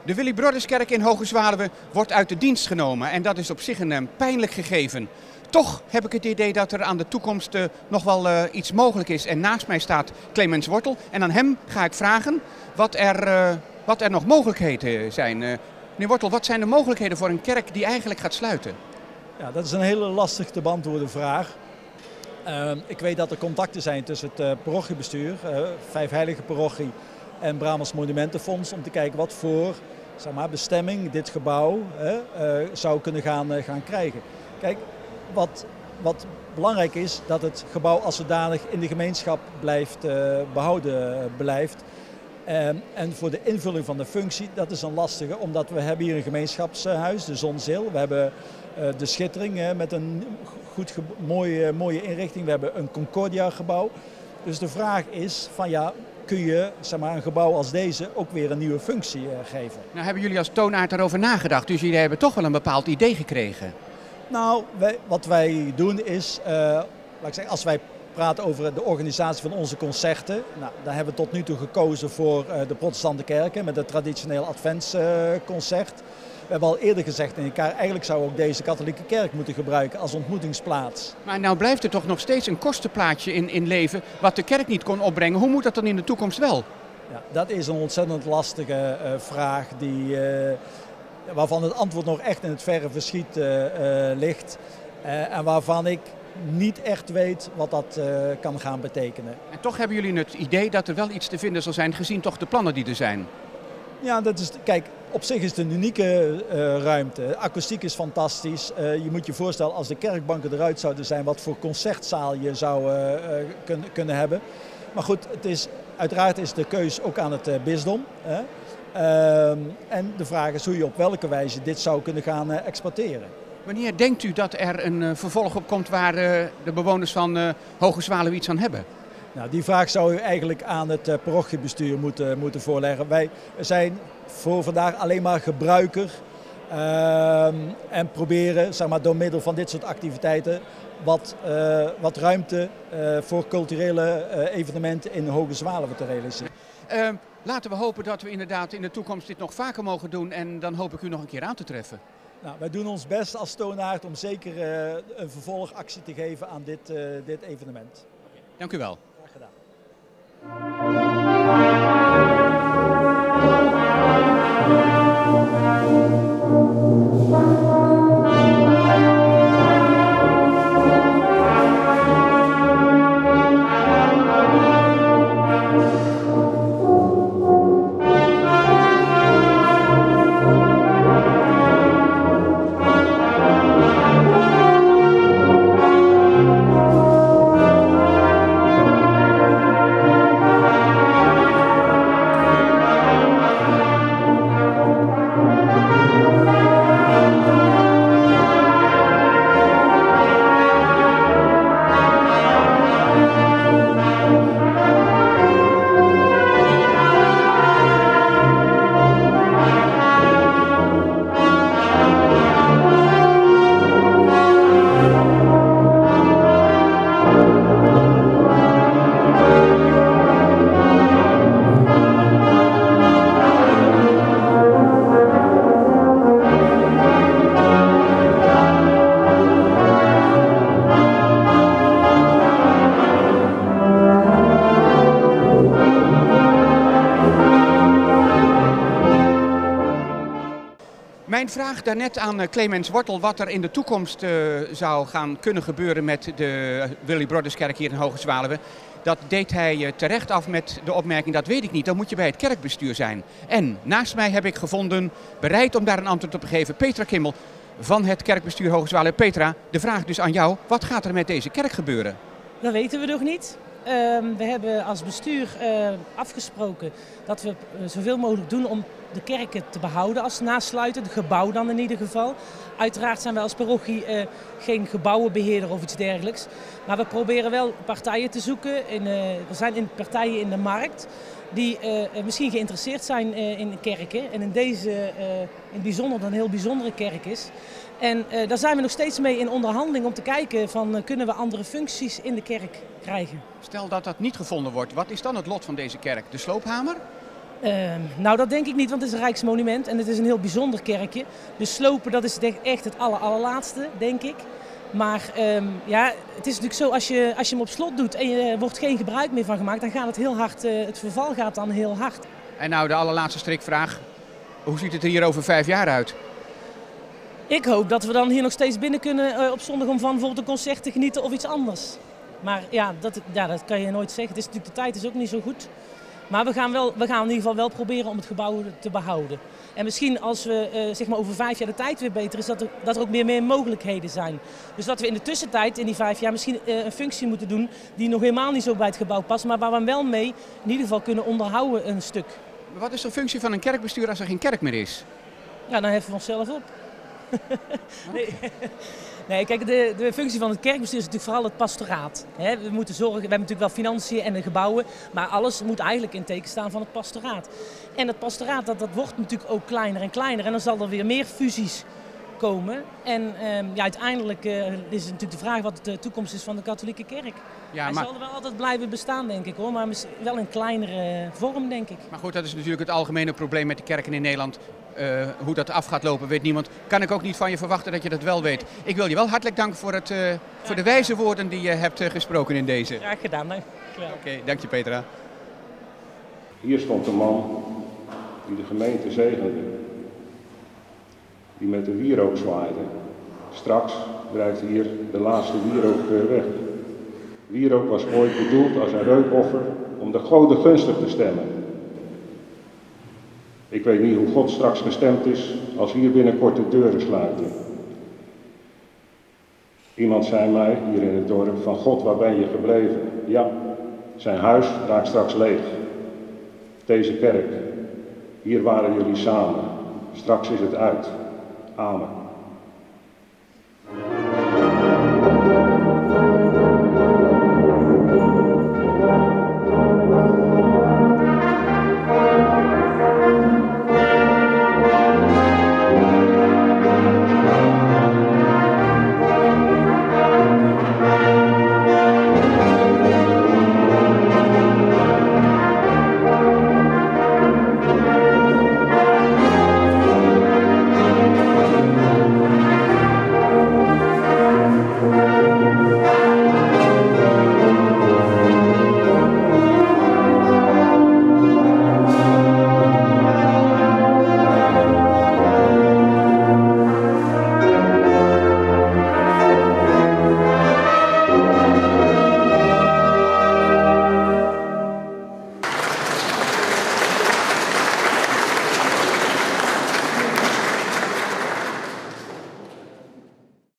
De Willy Brotherskerk in Hoge Zwaluwe wordt uit de dienst genomen en dat is op zich een pijnlijk gegeven. Toch heb ik het idee dat er aan de toekomst nog wel iets mogelijk is. En naast mij staat Clemens Wortel en aan hem ga ik vragen wat er nog mogelijkheden zijn. Meneer Wortel, wat zijn de mogelijkheden voor een kerk die eigenlijk gaat sluiten? Ja, dat is een hele lastig te beantwoorden vraag. Ik weet dat er contacten zijn tussen het parochiebestuur, Vijfheilige parochie en Bramers Monumentenfonds om te kijken wat voor bestemming dit gebouw zou kunnen gaan krijgen. Kijk, wat belangrijk is, dat het gebouw als zodanig in de gemeenschap behouden blijft. En voor de invulling van de functie, dat is een lastige, omdat we hebben hier een gemeenschapshuis, de Zonzeel. We hebben de Schittering met een mooie inrichting. We hebben een Concordia gebouw. Dus de vraag is van ja, kun je een gebouw als deze ook weer een nieuwe functie geven? Nou, hebben jullie als Toonaard daarover nagedacht? Dus jullie hebben toch wel een bepaald idee gekregen? Nou, wat wij doen is, als wij praten over de organisatie van onze concerten, nou, dan hebben we tot nu toe gekozen voor de protestante kerken met het traditioneel adventsconcert. We hebben al eerder gezegd in elkaar, eigenlijk zou ook deze katholieke kerk moeten gebruiken als ontmoetingsplaats. Maar nou blijft er toch nog steeds een kostenplaatje in leven wat de kerk niet kon opbrengen. Hoe moet dat dan in de toekomst wel? Ja, dat is een ontzettend lastige vraag waarvan het antwoord nog echt in het verre verschiet ligt. En waarvan ik niet echt weet wat dat kan gaan betekenen. En toch hebben jullie het idee dat er wel iets te vinden zal zijn, gezien toch de plannen die er zijn? Ja, kijk, op zich is het een unieke ruimte. De akoestiek is fantastisch. Je moet je voorstellen als de kerkbanken eruit zouden zijn, wat voor concertzaal je zou kunnen hebben. Maar goed, uiteraard is de keus ook aan het bisdom. En de vraag is hoe je op welke wijze dit zou kunnen gaan exporteren. Wanneer denkt u dat er een vervolg op komt waar de bewoners van Hoge Zwaluwe iets aan hebben? Nou, die vraag zou u eigenlijk aan het parochiebestuur moeten voorleggen. Wij zijn voor vandaag alleen maar gebruiker en proberen door middel van dit soort activiteiten wat ruimte voor culturele evenementen in Hoge Zwaluwe te realiseren. Laten we hopen dat we inderdaad in de toekomst dit nog vaker mogen doen en dan hoop ik u nog een keer aan te treffen. Nou, wij doen ons best als Toonaard om zeker een vervolgactie te geven aan dit evenement. Dank u wel. Graag gedaan. Mijn vraag daarnet aan Clemens Wortel wat er in de toekomst zou gaan kunnen gebeuren met de Willy Brotherskerk hier in Hoge Zwaluwe. Dat deed hij terecht af met de opmerking, dat weet ik niet, dan moet je bij het kerkbestuur zijn. En naast mij heb ik gevonden, bereid om daar een antwoord op te geven, Petra Kimmel van het kerkbestuur Hoge Zwaluwe. Petra, de vraag dus aan jou, wat gaat er met deze kerk gebeuren? Dat weten we nog niet. We hebben als bestuur afgesproken dat we zoveel mogelijk doen om de kerken te behouden als nasluiten, het gebouw dan in ieder geval. Uiteraard zijn wij als parochie geen gebouwenbeheerder of iets dergelijks. Maar we proberen wel partijen te zoeken. Er zijn partijen in de markt die misschien geïnteresseerd zijn in kerken. En in deze in het bijzonder dat een heel bijzondere kerk is. En daar zijn we nog steeds mee in onderhandeling om te kijken van kunnen we andere functies in de kerk krijgen. Stel dat dat niet gevonden wordt, wat is dan het lot van deze kerk? De sloophamer? Nou, dat denk ik niet, want het is een Rijksmonument en het is een heel bijzonder kerkje. Dus slopen, dat is echt het allerlaatste, denk ik. Maar ja, het is natuurlijk zo, als je hem op slot doet en je wordt geen gebruik meer van gemaakt, dan gaat het heel hard, het verval gaat dan heel hard. En nou de allerlaatste strikvraag, hoe ziet het er hier over 5 jaar uit? Ik hoop dat we dan hier nog steeds binnen kunnen op zondag om van bijvoorbeeld een concert te genieten of iets anders. Maar ja, dat kan je nooit zeggen. Het is natuurlijk, de tijd is ook niet zo goed. Maar we gaan in ieder geval wel proberen om het gebouw te behouden. En misschien als we zeg maar over 5 jaar de tijd weer beter is, dat er ook meer mogelijkheden zijn. Dus dat we in de tussentijd, in die 5 jaar, misschien een functie moeten doen die nog helemaal niet zo bij het gebouw past. Maar waar we hem wel mee in ieder geval kunnen onderhouden een stuk. Wat is de functie van een kerkbestuur als er geen kerk meer is? Ja, dan heffen we onszelf op. Nee, kijk, de functie van het kerkbestuur is natuurlijk vooral het pastoraat. We moeten zorgen, we hebben natuurlijk wel financiën en de gebouwen, maar alles moet eigenlijk in teken staan van het pastoraat. En het pastoraat, dat wordt natuurlijk ook kleiner en kleiner en dan zal er weer meer fusies komen. En ja, uiteindelijk is het natuurlijk de vraag wat de toekomst is van de katholieke kerk. Ja, Hij zal er wel altijd blijven bestaan, denk ik hoor, maar wel in kleinere vorm, denk ik. Maar goed, dat is natuurlijk het algemene probleem met de kerken in Nederland. Hoe dat af gaat lopen, weet niemand. Kan ik ook niet van je verwachten dat je dat wel weet. Ik wil je wel hartelijk danken voor de wijze woorden die je hebt gesproken in deze. Graag gedaan, dank je wel. Oké, dank je Petra. Hier stond een man die de gemeente zegende. Die met de wierook zwaaide. Straks drijft hier de laatste wierook weg. Wierook was ooit bedoeld als een reukoffer om de goden gunstig te stemmen. Ik weet niet hoe God straks gestemd is als hier binnenkort de deuren sluiten. Iemand zei mij hier in het dorp van God, waar ben je gebleven? Ja, zijn huis raakt straks leeg. Deze kerk, hier waren jullie samen. Straks is het uit. Amen.